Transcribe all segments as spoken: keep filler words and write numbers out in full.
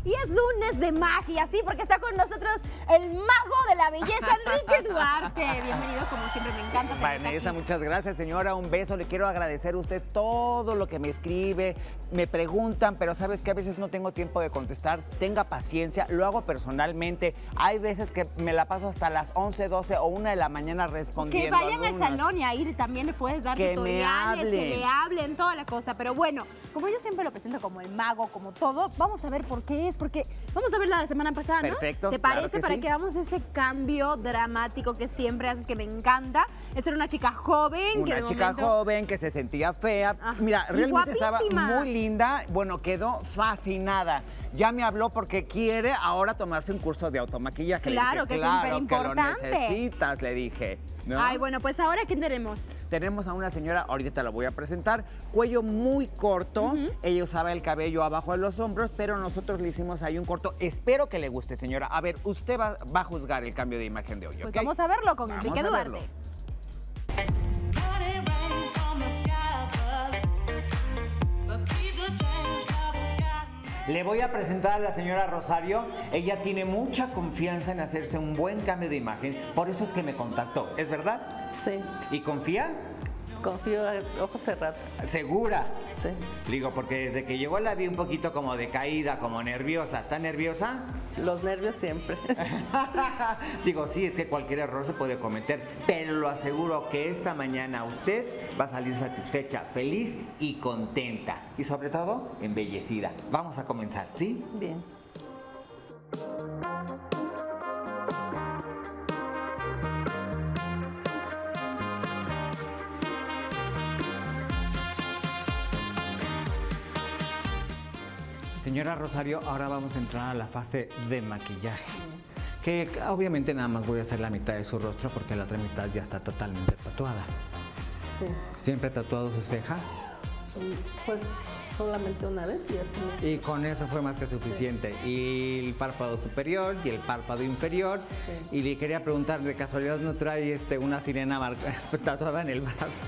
y es lunes de magia, sí, porque está con nosotros el mago de la belleza, Enrique Duarte. Bienvenido, como siempre, me encanta tenerte Vanessa, aquí. muchas gracias, señora. Un beso. Le quiero agradecer a usted todo lo que me escribe, me preguntan, pero sabes que a veces no tengo tiempo de contestar. Tenga paciencia, lo hago personalmente. Hay veces que me la paso hasta las once, doce o una de la mañana respondiendo. Que vayan al alumnos. salón y ahí también le puedes dar Que me tutoriales, hablen. que le hablen, toda la cosa. Pero bueno, como yo siempre lo presento como el mago, como todo, vamos a ver por qué es, porque vamos a ver la semana pasada, ¿no? Perfecto, ¿Te claro parece? que Para sí. que hagamos ese cambio dramático que siempre haces, que me encanta. Esta era una chica joven. que Una de chica momento... joven que se sentía fea. Ah, Mira, y realmente estaba guapísima. muy linda. Bueno, quedó fascinada. Ya me habló porque quiere ahora tomarse un curso de automaquillaje. Le Claro, dije, que es claro, superimportante. que lo necesitas, le dije. ¿no? Ay, bueno, pues ahora, ¿quién tenemos? Tenemos a una señora, ahorita la voy a presentar, cuello muy corto. Uh-huh. Ella usaba el cabello abajo de los hombros, pero nosotros le hicimos ahí un corto. Espero que le guste, señora. A ver, usted va, va a juzgar el cambio de imagen de hoy, Pues ¿ok? vamos a verlo con Vamos Enrique a Duarte. verlo. Le voy a presentar a la señora Rosario. Ella tiene mucha confianza en hacerse un buen cambio de imagen. Por eso es que me contactó. ¿Es verdad? Sí. ¿Y confía? Confío a ojos cerrados. ¿Segura? Sí. Digo, porque desde que llegó la vi un poquito como decaída, como nerviosa. ¿Está nerviosa? Los nervios siempre. Digo, sí, es que cualquier error se puede cometer, pero lo aseguro que esta mañana usted va a salir satisfecha, feliz y contenta. Y sobre todo, embellecida. Vamos a comenzar, ¿sí? Bien. Señora Rosario, ahora vamos a entrar a la fase de maquillaje. Que obviamente nada más voy a hacer la mitad de su rostro porque la otra mitad ya está totalmente tatuada. Sí. ¿Siempre tatuado su ceja? Pues solamente una vez y así. Y con eso fue más que suficiente. Y el párpado superior y el párpado inferior. Sí. Y le quería preguntar, ¿de casualidad no trae este, una sirena marca, tatuada en el brazo?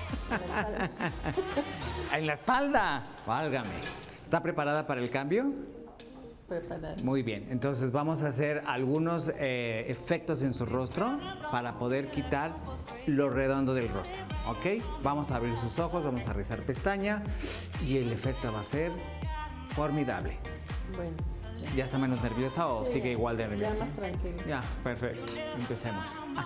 ¿En la espalda? Válgame. ¿Está preparada para el cambio? Preparada. Muy bien, entonces vamos a hacer algunos eh, efectos en su rostro para poder quitar lo redondo del rostro, ¿ok? Vamos a abrir sus ojos, vamos a rizar pestaña y el efecto va a ser formidable. Bueno. ¿Ya, ¿Ya está menos nerviosa o sí, sigue igual de nerviosa? Ya más tranquila. Ya, perfecto. Empecemos.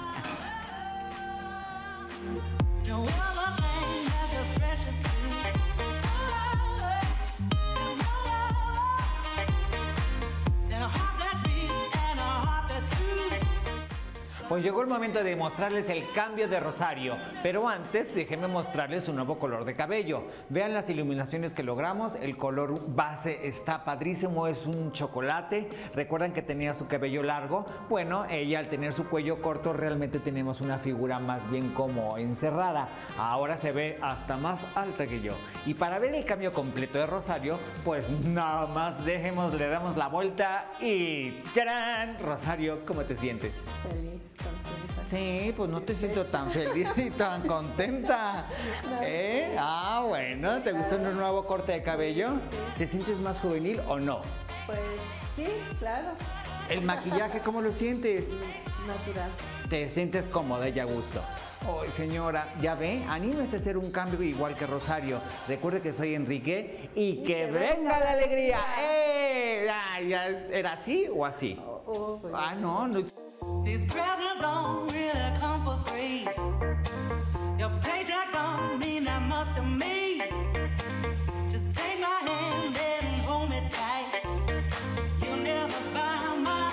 Pues llegó el momento de mostrarles el cambio de Rosario, pero antes déjenme mostrarles un nuevo color de cabello. Vean las iluminaciones que logramos, el color base está padrísimo, es un chocolate. Recuerdan que tenía su cabello largo. Bueno, ella al tener su cuello corto realmente tenemos una figura más bien como encerrada. Ahora se ve hasta más alta que yo. Y para ver el cambio completo de Rosario, pues nada más dejemos, le damos la vuelta y ¡tarán! Rosario, ¿cómo te sientes? Feliz, contenta. Sí, pues no te siento tan feliz y tan contenta. ¿Eh? Ah, bueno, ¿te gustó un nuevo corte de cabello? ¿Te sientes más juvenil o no? Pues sí, claro. ¿El maquillaje cómo lo sientes? Natural. ¿Te sientes cómoda y a gusto? Ay, señora, ya ve, anímese a hacer un cambio igual que Rosario. Recuerde que soy Enrique y, y que, que venga la alegría. ¡Eh! Ah, ya, ¿era así o así? Oh, oh, pues ah, no, no. These presents don't really come for free. Your paycheck don't mean that much to me. Just take my hand and hold me tight. You'll never buy my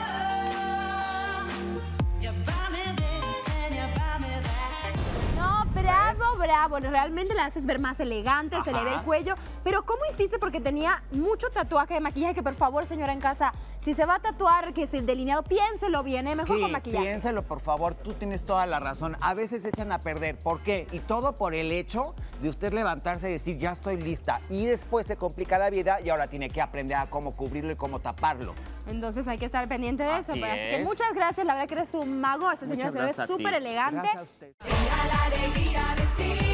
love. You buy me this and you buy me that. No, bravo, bravo. Realmente la haces ver más elegante, Ajá. se le ve el cuello. Pero ¿cómo hiciste? Porque tenía mucho tatuaje de maquillaje que, por favor, señora en casa, si se va a tatuar, que es el delineado, piénselo bien, ¿eh? Mejor Sí, con maquillaje. piénselo, por favor. Tú tienes toda la razón. A veces se echan a perder. ¿Por qué? Y todo por el hecho de usted levantarse y decir, ya estoy lista. Y después se complica la vida y ahora tiene que aprender a cómo cubrirlo y cómo taparlo. Entonces hay que estar pendiente de Así eso. Pues. Así que es. muchas gracias. La verdad que eres un mago. Esta señora Muchas se ve gracias a ti. súper elegante. Gracias a usted. Venga la alegría de sí.